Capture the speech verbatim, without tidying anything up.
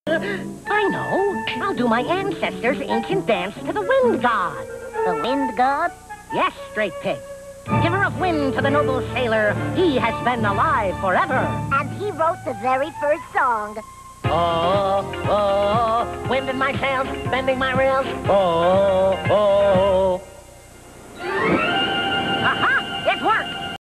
I know. I'll do my ancestors' ancient dance to the wind god. The wind god? Yes, Straight Pig. Giver of wind to the noble sailor, he has been alive forever. And he wrote the very first song. Oh, oh, wind in my sails, bending my rails. Oh, oh.